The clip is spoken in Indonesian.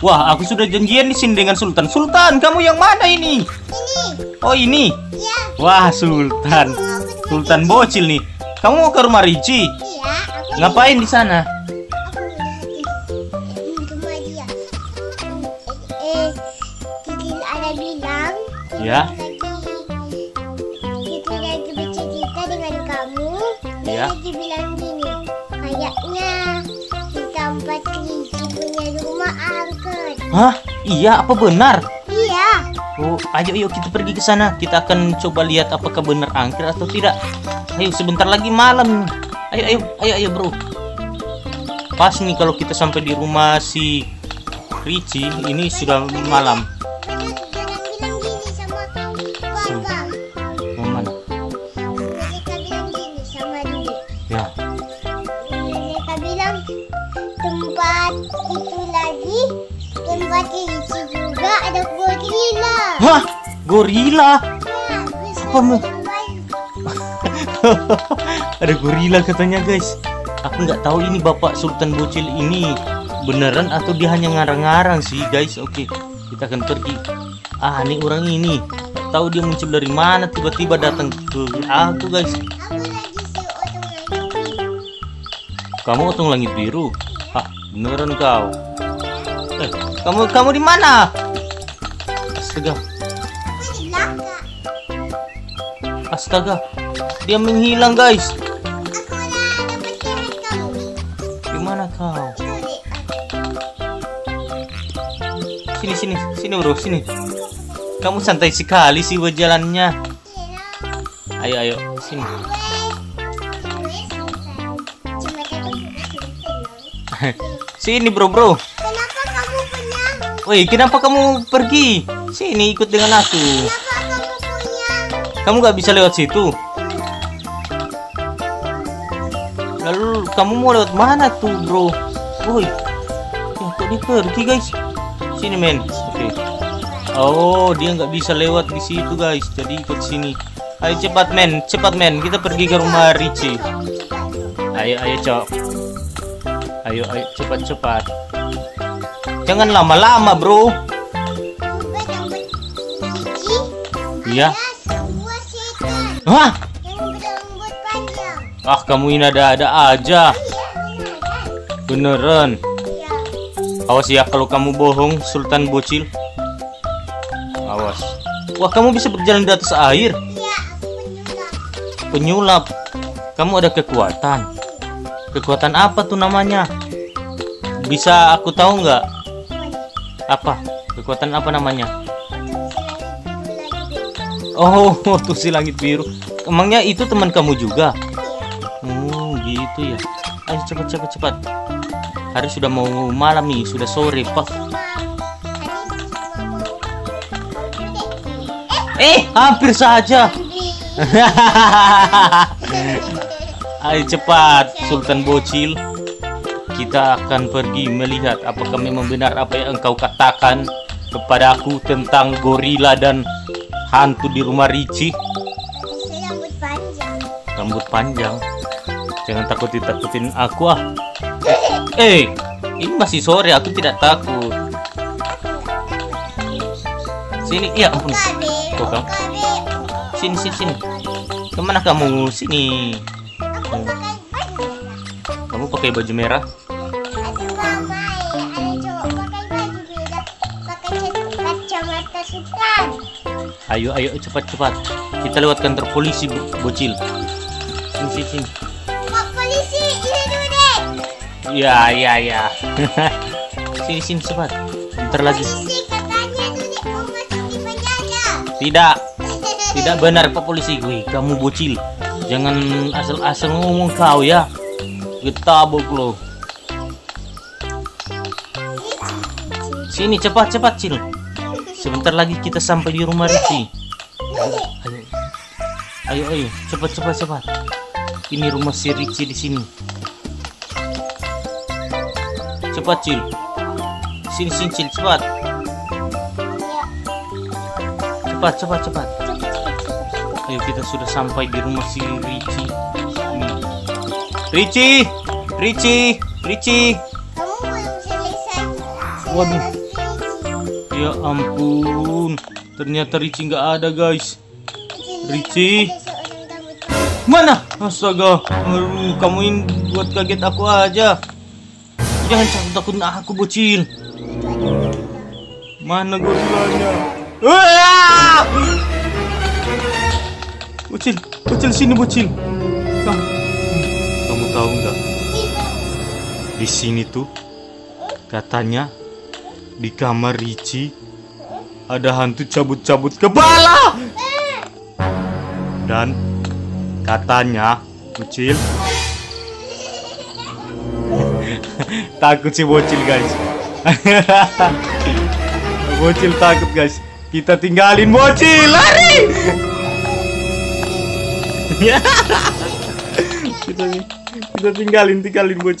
Wah, aku sudah janjian di sini dengan Sultan. Sultan, kamu yang mana ini? Ini. Oh, ini. Iya. Wah, Sultan. Sultan bocil nih. Kamu mau ke rumah Ricci? Iya. Aku Ngapain di sana? rumah dia. Kikil ada bilang. Ya. Kita lagi bercerita dengan kamu. Ya. Dia lagi bilang gini. Kayaknya di tempat Ricci punya rumah angker. Hah? Iya, apa benar? Iya. Oh, ayo yuk kita pergi ke sana. Kita akan coba lihat apakah benar angker atau tidak. Ayo, sebentar lagi malam. Ayo, bro. Pas nih kalau kita sampai di rumah si Ricci, ini sudah malam. Jangan bilang gini sama papa. Mana? Mereka bilang gini sama dia. Ya. Mereka bilang tempat itu lagi, tempat Ricci juga ada gorila. Hah? Gorila? Ya, Apa mu? yang baik. Ada gorila katanya, guys. Aku nggak tahu ini Bapak Sultan Bocil ini beneran atau dia hanya ngarang-ngarang sih, guys. Oke, kita akan pergi. Ini orang ini. Nggak tahu dia muncul dari mana, tiba-tiba datang ke aku, guys. Aku lagi si otong lagi. Kamu otong langit biru? Hah, beneran kau? Kamu di mana? Astaga, astaga, dia menghilang, guys. Aku lah dapat keret kamu. Gimana kau? Itu deh. Sini bro, sini. Kamu santai sekali sih berjalannya. Ayo, sini. Sini bro. Kenapa kamu punya? Woi, kenapa kamu pergi? Sini ikut dengan aku. Kenapa kamu punya? Kamu nggak bisa lewat situ. Lalu kamu mau lewat mana tuh bro? Woi, kok dia pergi guys? Sini men. Oke. Oh, dia nggak bisa lewat di situ guys. Jadi ikut sini. Ayo cepat men. Kita pergi ke rumah Ricci. Ayo cok. Ayo cepat. Jangan lama-lama bro. Iya. Sebuah setan Hah? yang berambut panjang. Kamu ini ada-ada aja. Beneran. Ya. Awas ya kalau kamu bohong, Sultan Bocil. Awas. Wah, kamu bisa berjalan di atas air. Iya, aku penyulam. Penyulap. Kamu ada kekuatan. Kekuatan apa tuh namanya? Bisa aku tahu nggak? Apa? Kekuatan apa namanya? Oh, tuh si langit biru. Emangnya itu teman kamu juga? Gitu ya. Ayo cepat. Hari sudah mau malam nih, sudah sore, Pak. Hampir saja. Ayo cepat, Sultan Bocil. Kita akan pergi melihat apakah memang benar apa yang engkau katakan kepadaku tentang gorila dan hantu di rumah Ricci. Rambut panjang. Rambut panjang. Jangan takutin aku ah. Ini masih sore, aku tidak takut. Sini, ya ampun. Kok kamu? Sini. Kemana kamu? Sini. Kamu pakai baju merah? Kacamata sultan. Ayo cepat. Kita lewat kantor polisi, Bocil. Sini. Pak polisi, ini dulu deh. Ya. Sini cepat. Bentar lagi. Polisi katanya dulu mau masuk di penjara. Tidak benar Pak Polisi. Wih, kamu Bocil. Jangan asal-asal ngomong kau ya. Getabok lo. Sini cepat Cil. Sebentar lagi kita sampai di rumah Ricci. Ayo, cepat. Ini rumah si Ricci di sini. Cepat Cil. Sini Cil, cepat. Cepat. Ayo, kita sudah sampai di rumah si Ricci. Ricci. Kamu belum selesai. Waduh. Ya ampun, ternyata Ricci nggak ada guys. Ricci, mana? Astaga, aduh, kamu ini buat kaget aku aja. Jangan takut aku bocil. Mana gorilanya? Wah! Bocil, bocil sini bocil. Kamu tahu nggak? Di sini tuh katanya di kamar Ricci ada hantu cabut-cabut kepala. Dan katanya bocil takut si bocil guys. Bocil takut guys. Kita tinggalin bocil, lari. kita tinggalin bocil.